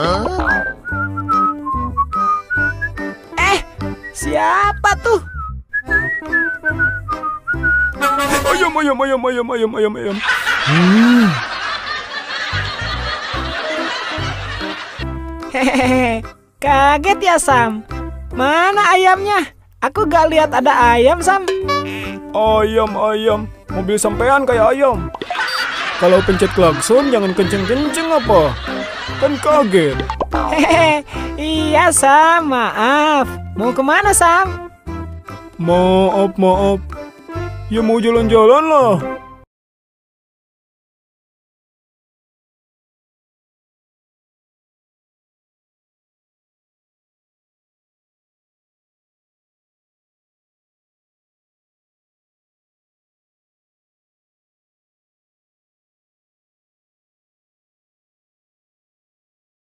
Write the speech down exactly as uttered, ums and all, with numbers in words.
Eh, siapa tuh? Ayam, ayam, ayam, ayam, ayam, ayam, ayam. Hmm. Hehehe, kaget ya Sam. Mana ayamnya? Aku gak lihat ada ayam Sam. Ayam, ayam. Mobil sampean kayak ayam. Kalau pencet klakson jangan kenceng-kenceng apa? Kan kaget. Hehehe, iya Sam, maaf. Mau kemana Sam? Maaf, maaf. Ya mau jalan-jalan lah.